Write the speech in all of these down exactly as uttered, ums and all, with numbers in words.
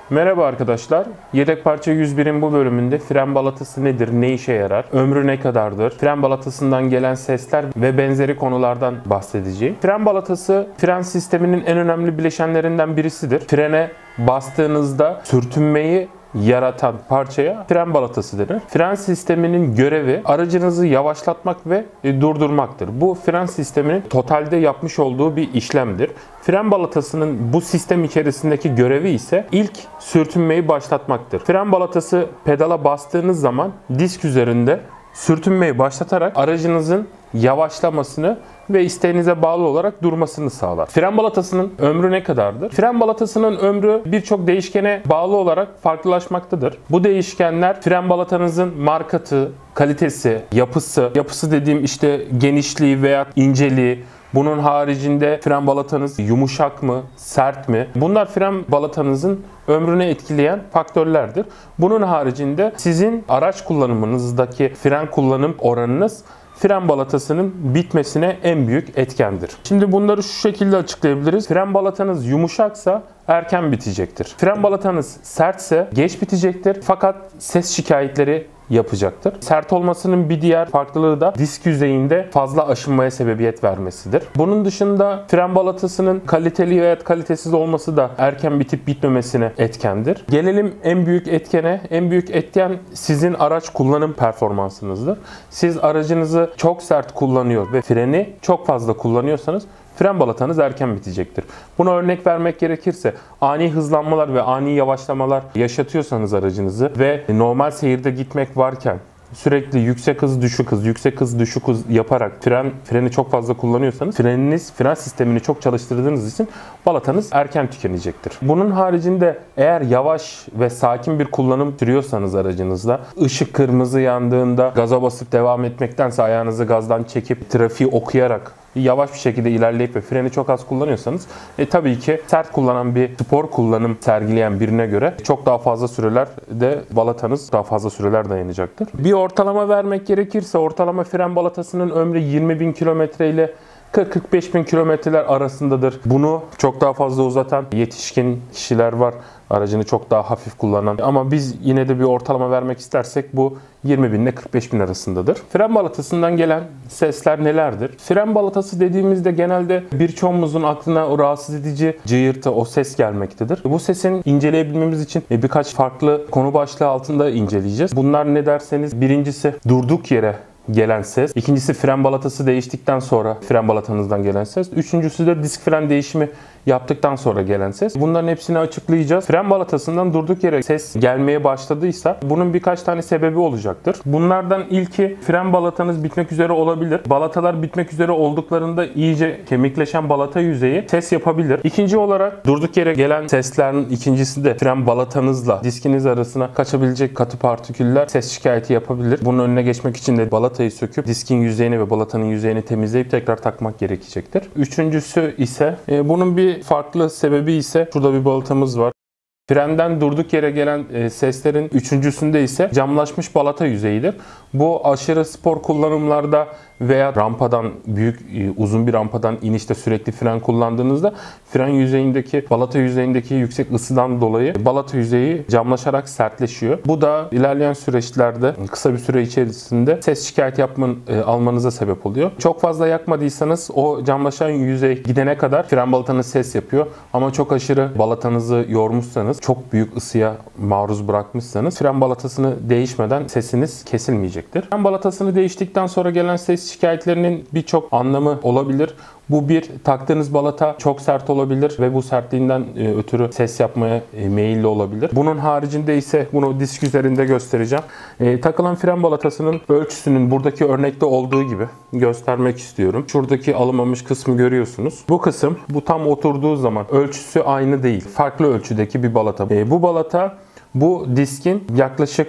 Merhaba arkadaşlar. Yedek parça yüz birin bu bölümünde fren balatası nedir, ne işe yarar, ömrü ne kadardır, fren balatasından gelen sesler ve benzeri konulardan bahsedeceğim. Fren balatası fren sisteminin en önemli bileşenlerinden birisidir. Frene bastığınızda sürtünmeyi yaratan parçaya fren balatası denir. Fren sisteminin görevi aracınızı yavaşlatmak ve durdurmaktır. Bu fren sisteminin totalde yapmış olduğu bir işlemdir. Fren balatasının bu sistem içerisindeki görevi ise ilk sürtünmeyi başlatmaktır. Fren balatası pedala bastığınız zaman disk üzerinde sürtünmeyi başlatarak aracınızın yavaşlamasını ve isteğinize bağlı olarak durmasını sağlar. Fren balatasının ömrü ne kadardır? Fren balatasının ömrü birçok değişkene bağlı olarak farklılaşmaktadır. Bu değişkenler fren balatanızın markatı, kalitesi, yapısı, yapısı dediğim işte genişliği veya inceliği, bunun haricinde fren balatanız yumuşak mı, sert mi? Bunlar fren balatanızın ömrünü etkileyen faktörlerdir. Bunun haricinde sizin araç kullanımınızdaki fren kullanım oranınız fren balatasının bitmesine en büyük etkendir. Şimdi bunları şu şekilde açıklayabiliriz. Fren balatanız yumuşaksa erken bitecektir. Fren balatanız sertse geç bitecektir fakat ses şikayetleri yapacaktır. Sert olmasının bir diğer farklılığı da disk yüzeyinde fazla aşınmaya sebebiyet vermesidir. Bunun dışında fren balatasının kaliteli veya kalitesiz olması da erken bitip bitmemesine etkendir. Gelelim en büyük etkene. En büyük etken sizin araç kullanım performansınızdır. Siz aracınızı çok sert kullanıyor ve freni çok fazla kullanıyorsanız fren balatanız erken bitecektir. Buna örnek vermek gerekirse ani hızlanmalar ve ani yavaşlamalar yaşatıyorsanız aracınızı ve normal seyirde gitmek varken sürekli yüksek hız düşük hız, yüksek hız düşük hız yaparak fren freni çok fazla kullanıyorsanız freniniz fren sistemini çok çalıştırdığınız için balatanız erken tükenecektir. Bunun haricinde eğer yavaş ve sakin bir kullanım sürüyorsanız aracınızda ışık kırmızı yandığında gaza basıp devam etmektense ayağınızı gazdan çekip trafiği okuyarak yavaş bir şekilde ilerleyip ve freni çok az kullanıyorsanız e, tabii ki sert kullanan bir spor kullanım sergileyen birine göre çok daha fazla süreler de balatanız daha fazla süreler dayanacaktır. Bir ortalama vermek gerekirse ortalama fren balatasının ömrü yirmi bin kilometre ile kırk kırk beş bin kilometreler arasındadır. Bunu çok daha fazla uzatan yetişkin kişiler var. Aracını çok daha hafif kullanan. Ama biz yine de bir ortalama vermek istersek bu yirmi bin ile kırk beş bin arasındadır. Fren balatasından gelen sesler nelerdir? Fren balatası dediğimizde genelde birçoğumuzun aklına o rahatsız edici cıyırtı, o ses gelmektedir. Bu sesin inceleyebilmemiz için birkaç farklı konu başlığı altında inceleyeceğiz. Bunlar ne derseniz birincisi durduk yere gelen ses. İkincisi fren balatası değiştikten sonra fren balatanızdan gelen ses. Üçüncüsü de disk fren değişimi yaptıktan sonra gelen ses. Bunların hepsini açıklayacağız. Fren balatasından durduk yere ses gelmeye başladıysa bunun birkaç tane sebebi olacaktır. Bunlardan ilki fren balatanız bitmek üzere olabilir. Balatalar bitmek üzere olduklarında iyice kemikleşen balata yüzeyi ses yapabilir. İkinci olarak durduk yere gelen seslerin ikincisi de fren balatanızla diskiniz arasına kaçabilecek katı partiküller ses şikayeti yapabilir. Bunun önüne geçmek için de balatayı söküp diskin yüzeyini ve balatanın yüzeyini temizleyip tekrar takmak gerekecektir. Üçüncüsü ise e, bunun bir farklı sebebi ise şurada bir balatamız var. Frenden durduk yere gelen e, seslerin üçüncüsünde ise camlaşmış balata yüzeyidir. Bu aşırı spor kullanımlarda veya rampadan büyük e, uzun bir rampadan inişte sürekli fren kullandığınızda fren yüzeyindeki balata yüzeyindeki yüksek ısıdan dolayı balata yüzeyi camlaşarak sertleşiyor. Bu da ilerleyen süreçlerde kısa bir süre içerisinde ses şikayeti yapman, e, almanıza sebep oluyor. Çok fazla yakmadıysanız o camlaşan yüzey gidene kadar fren balatanız ses yapıyor. Ama çok aşırı balatanızı yormuşsanız, çok büyük ısıya maruz bırakmışsanız fren balatasını değişmeden sesiniz kesilmeyecektir. Fren balatasını değiştikten sonra gelen ses şikayetlerinin birçok anlamı olabilir. Bu bir, taktığınız balata çok sert olabilir ve bu sertliğinden e, ötürü ses yapmaya e, meyilli olabilir. Bunun haricinde ise bunu disk üzerinde göstereceğim. E, takılan fren balatasının ölçüsünün buradaki örnekte olduğu gibi göstermek istiyorum. Şuradaki alınmamış kısmı görüyorsunuz. Bu kısım bu tam oturduğu zaman ölçüsü aynı değil. Farklı ölçüdeki bir balata. E, bu balata bu diskin yaklaşık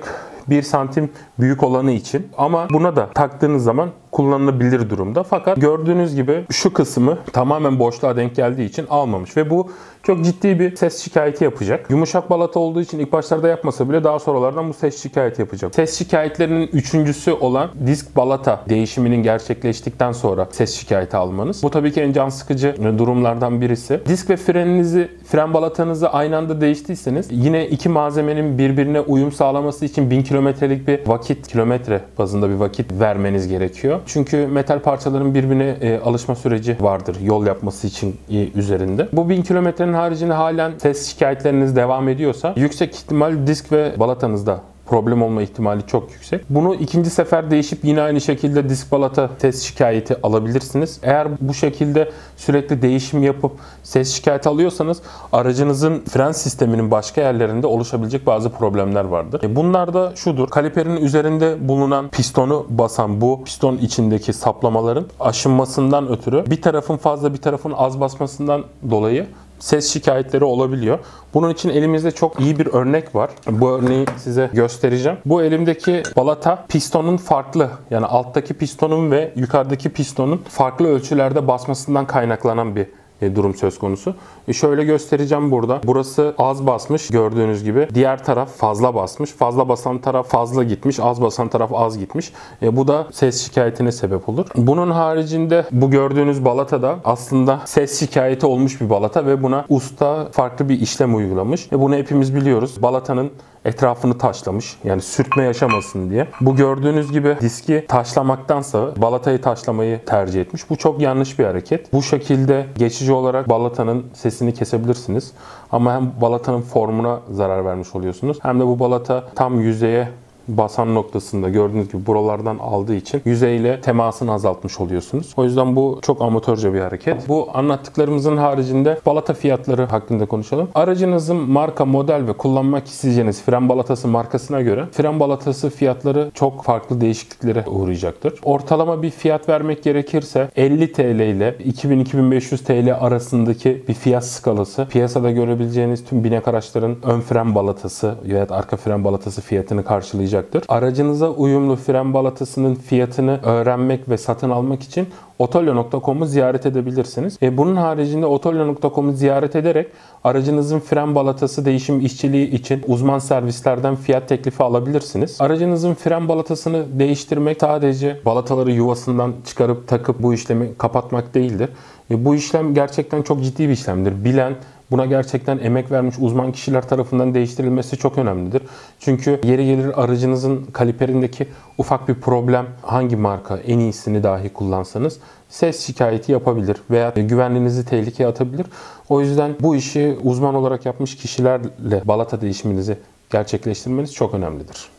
bir santim büyük olanı için. Ama buna da taktığınız zaman kullanılabilir durumda. Fakat gördüğünüz gibi şu kısmı tamamen boşluğa denk geldiği için almamış ve bu çok ciddi bir ses şikayeti yapacak. Yumuşak balata olduğu için ilk başlarda yapmasa bile daha sonralardan bu ses şikayeti yapacak. Ses şikayetlerinin üçüncüsü olan disk balata değişiminin gerçekleştikten sonra ses şikayeti almanız. Bu tabii ki en can sıkıcı durumlardan birisi. Disk ve freninizi, fren balatanızı aynı anda değiştiyseniz yine iki malzemenin birbirine uyum sağlaması için bin kilometrelik bir vakit, kilometre bazında bir vakit vermeniz gerekiyor. Çünkü metal parçaların birbirine e, alışma süreci vardır yol yapması için e, üzerinde. Bu bin kilometrenin haricinde halen ses şikayetleriniz devam ediyorsa yüksek ihtimal disk ve balatanızda problem olma ihtimali çok yüksek. Bunu ikinci sefer değişip yine aynı şekilde disk balata ses şikayeti alabilirsiniz. Eğer bu şekilde sürekli değişim yapıp ses şikayeti alıyorsanız aracınızın fren sisteminin başka yerlerinde oluşabilecek bazı problemler vardır. Bunlar da şudur. Kaliperin üzerinde bulunan pistonu basan bu piston içindeki saplamaların aşınmasından ötürü bir tarafın fazla bir tarafın az basmasından dolayı ses şikayetleri olabiliyor. Bunun için elimizde çok iyi bir örnek var. Bu örneği size göstereceğim. Bu elimdeki balata pistonun farklı, yani alttaki pistonun ve yukarıdaki pistonun farklı ölçülerde basmasından kaynaklanan bir durum söz konusu. E şöyle göstereceğim burada. Burası az basmış gördüğünüz gibi. Diğer taraf fazla basmış. Fazla basan taraf fazla gitmiş. Az basan taraf az gitmiş. E bu da ses şikayetine sebep olur. Bunun haricinde bu gördüğünüz balata da aslında ses şikayeti olmuş bir balata ve buna usta farklı bir işlem uygulamış. E bunu hepimiz biliyoruz. Balatanın etrafını taşlamış. Yani sürtme yaşamasın diye. Bu gördüğünüz gibi diski taşlamaktansa balatayı taşlamayı tercih etmiş. Bu çok yanlış bir hareket. Bu şekilde geçici olarak balatanın sesini kesebilirsiniz. Ama hem balatanın formuna zarar vermiş oluyorsunuz. Hem de bu balata tam yüzeye basan noktasında gördüğünüz gibi buralardan aldığı için yüzeyle temasını azaltmış oluyorsunuz. O yüzden bu çok amatörce bir hareket. Bu anlattıklarımızın haricinde balata fiyatları hakkında konuşalım. Aracınızın marka, model ve kullanmak isteyeceğiniz fren balatası markasına göre fren balatası fiyatları çok farklı değişikliklere uğrayacaktır. Ortalama bir fiyat vermek gerekirse elli TL ile iki bin iki bin beş yüz TL arasındaki bir fiyat skalası piyasada görebileceğiniz tüm binek araçların ön fren balatası veya arka fren balatası fiyatını karşılayacak. Aracınıza uyumlu fren balatasının fiyatını öğrenmek ve satın almak için otolyo nokta com'u ziyaret edebilirsiniz. E bunun haricinde otolyo nokta com'u ziyaret ederek aracınızın fren balatası değişim işçiliği için uzman servislerden fiyat teklifi alabilirsiniz. Aracınızın fren balatasını değiştirmek sadece balataları yuvasından çıkarıp takıp bu işlemi kapatmak değildir. E bu işlem gerçekten çok ciddi bir işlemdir. Bilen, buna gerçekten emek vermiş uzman kişiler tarafından değiştirilmesi çok önemlidir. Çünkü yeri gelir aracınızın kaliperindeki ufak bir problem, hangi marka en iyisini dahi kullansanız ses şikayeti yapabilir veya güvenliğinizi tehlikeye atabilir. O yüzden bu işi uzman olarak yapmış kişilerle balata değişiminizi gerçekleştirmeniz çok önemlidir.